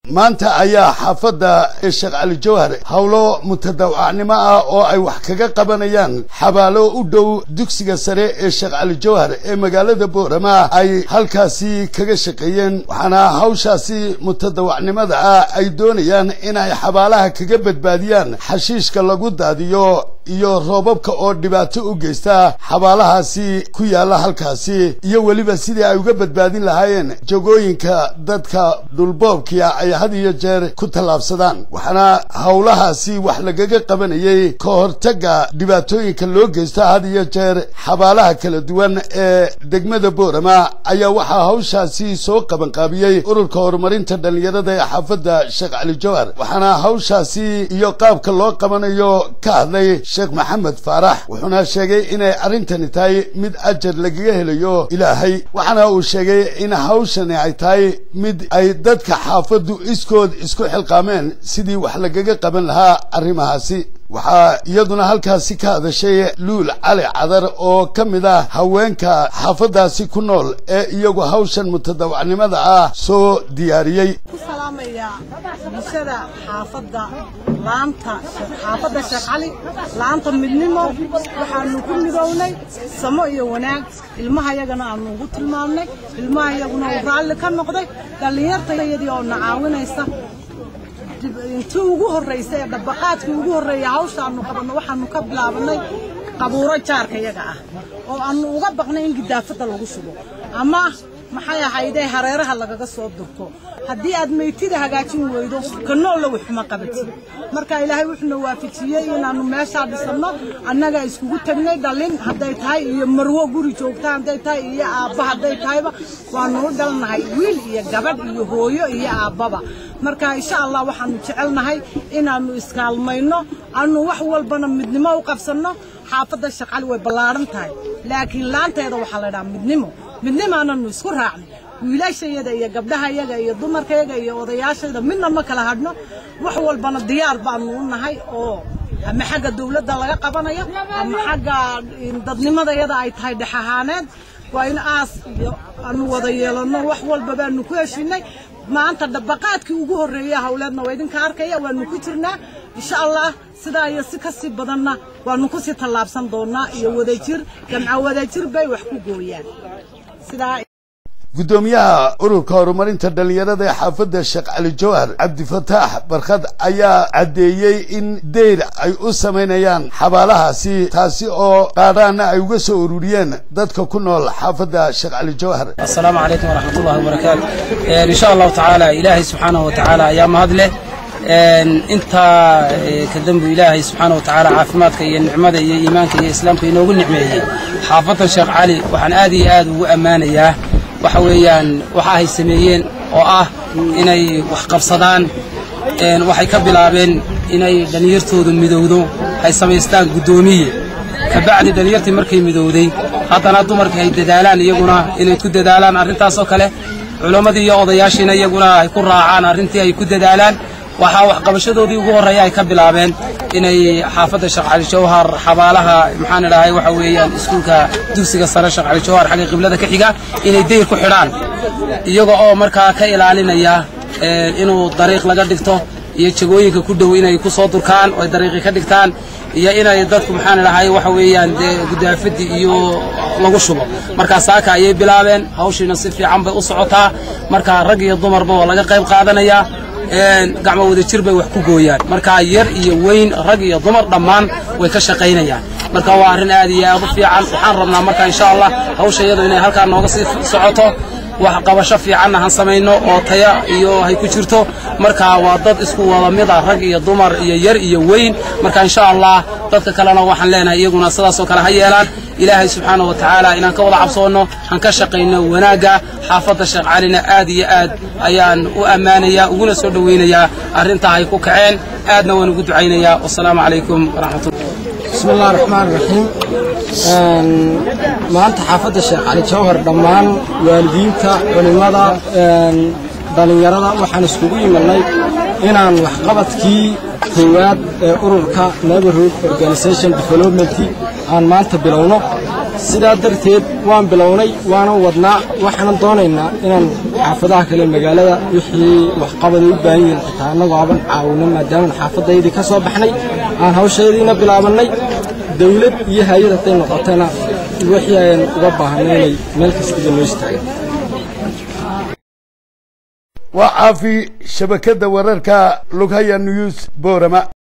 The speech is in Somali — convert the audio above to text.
maanta ayaa xaafadda Sheekh Cali Jawhar hawlo mutadawacnimo ah oo ay wax kaga qabanayaan xabaalo u dhow dugsiga sare ee Sheekh Cali Jawhar ee magaalada Boorama ay halkaasi kaga shaqeeyeen waxana hawshaasi mutadawacnimada ah ay doonayaan in ay xabaalaha kaga badbaadiyaan xashiishka lagu daadiyo iyo roobabka oo dhibaato u geysta xabaalahaasi ku yaala halkaasi iyo waliba sidii ay uga badbaadin lahaayeen jogooyinka dadka dhulboobkiya ay had iyo jeer ku talaabsadaan waxana hawlahaasi wax lagaga qabanayay ka hortaga dhibaatooyinka loo geysta had iyo jeer xabaalaha kala duwan ee degmada Boorama ayaa waxa hawshaasi soo qaban qaabiyay ururka horumarinta dhalinyarada ee xaafadda Sheekh Cali Jawhar waxana hawshaasi iyo qaabka loo qabanayo ka hadlay Sheekh Maxamed Faarax wuxuuna sheegay inay arintani tahay mid ajar lagaga helayo Ilaahay waxana uu sheegay in hawshani ay tahay mid ay dadka xaafaddu iskood isku xilqaameen sidii wax lagaga qaban lahaa arrimahaasi waxa iyaduna halkaasi ka hadashay Luul Cali Cadar oo kamid ah haweenka xaafadaasi ku nool ee iyagu hawshan mutadawacnimada ah soo diyaariyay ku salaamaya bulshada xaafadda laanta xaafadda Sheekh Cali laanta midnimo waxaanu ku midownay samo iyo wanaag ilmaha yagana aanu ugu tilmaamnay ilmaha yaguna uu raalli ka noqday dhalinyartayadii oo nacaawinaysa intii ugu horeysay dabaqaadkii ugu horeeyay hawshaanu qabano waxaanu ka bilaabanay qabuuro jaarka yaga ah oo aanu uga baqnay in gidaafada lagu shubo ama maxay ahaydee hareeraha lagaga soo durko haddii aad meeytida hagaajin weydo kanoo la wixma qabatid marka Ilaahay wuxuu waafajiyay inaanu meesha dhisano annaga iskugu tagnay dhalin haday tahay iyo marwo guri joogta haday tahay iyo aabba haday tahayba waanu dhalnahay wiil iyo gabadh iyo hooyo iyo aabbaba marka insha Allah waxaanu jecelnahay inaanu iskaalmayno aanu wax walbana midnimo u qabsano xaafadda Sheekh Cali way balaaran tahay laakiin laanteeda waxa la dhahaa midnimo aanu isku raacnay wiilashayada iyo gabdhahayaga iyo dumarkayga iyo odayaashayda midna ma kala hadno wax walbana diyaar baanu u nahay oo ama xagga dawladda laga qabanayo ama xagga dadnimadayada ay tahay dhaxahaaneed waa in aas iyo aanu wada yeelano wax walba baanu ku heshinay maanta dabaqaadkii ugu horeeyay hawleedna waa idinka arkaya waanu ku jirnaa insha Allah sidaa iyo si kasi badanna waanu ku sii talaabsan doonaa iyo wadajir jamca wadajir bay wax ku gooyaan sidaa gudoomiyaha ururka horumarinta dhalinyarada ee xaafadda Sheekh Cali Jawhar Cabdi Fataax Barkad ayaa cadeeyay in deer ay u sameynayaan xabaalahaasi taasi oo qaadana ay uga soo ururiyeen dadka ku nool xaafadda Sheekh Cali Jawhar assalaamu alaykum wa rahmatullahi wa barakaatuh insha Allah ta'ala Ilaahi subhanahu wa ta'ala ayaa mahadle inta ka dambu Ilaahi subhanahu wa ta'ala caafimaadka iyo nicmada iyo iimaanka iyo islaamka inoogu nicmeeyay xaafadda Sheekh Cali waxaan aad iyo aad ugu amaanayaa waxa weeyaan waxa ay sameeyeen oo ah inay wax qabsadaan waxay ka bilaabeen inay dhalinyartoodu midowdo ay sameystaan gudoomiye ka bacdi dhalinyartii markay midowday haddana dumarkii ay dadaalaan iyaguna inay ku dadaalaan arrintaas oo kale culimadii iyo odayaashiina iyaguna ay ku raacaan arrintii ay ku dadaalaan waxa wax qabashadoodii ugu horeeyay ay ka bilaabeen inay xaafadda Sheekh Cali Jawhar xabaalaha maxaan dhahay waxa weeyaan iskuulka dugsiga sare Sheekh Cali Jawhar xagga qiblada ka xiga inay deer ku xidhaan iyaga oo markaa ka ilaalinaya inuu dariiq laga dhigto iyo jagooyinka ku dhow inay ku soo durkaan oo dariiqi ka dhigtaan iyo inay dadku maxaan dhahay waxa weeyaan gudaafadii iyo lagu shubo marka saaka ayay bilaabeen hawshiina si fiican bay u socotaa marka rag iyo dumarba waa laga qayb qaadanaya gacmo wada jir bay wax ku gooyaan marka yar iyo weyn rag iyo dumar dhammaan way ka shaqeynayaan marka waa arrin aad iyo aad u fiican waxaan rabnaa marka insha Allah hawshayadu inay halka nooga sii socoto wax qabasho fiican aan sameeyno oo taya iyo hay ku jirto marka waa dad isku wada mid ah rag iyo dumar iyo yar iyo weyn marka insha Allah dadka kalena waxaan leenahay iyaguna sidaas oo kale ha yeelaan Ilaahay subhanahu wa ta'ala inaan ka wada cabsoono aan ka shaqeyno wanaaga xaafadda Sheekh Calina aad iyo aad ayaan u amaanaya uguna soo dhaweynaya arrinta ay ku kaceen aadna waan ugu ducaynayaa wassalaamu calaykum wa rahmatullahi bismillahir rahmaanir rahiim maanta xaafadda Sheekh Cali Jawhar dhammaan waalidiinta culimada dhalinyarada waxaan iskugu imanay inaan wax qabadkii koowaad ee ururka Neighborhood Organization Development aan maanta bilowno sidaa darteed waan bilownay waana wadnaa waxaan doonaynaa inaan xaafadaha kale magaalada wixii wax qabad u baahan yihiin xitaa anagoo aban caawino maadaama xaafadaydii ka soo baxnay aan hawsheediina bilaabanay dawlad iyo hay'ad haday noqotana wixii aan uga baahnay meel kasta inoo istaagaan وعافي شبكة ورركا لوكايا نيوز بورما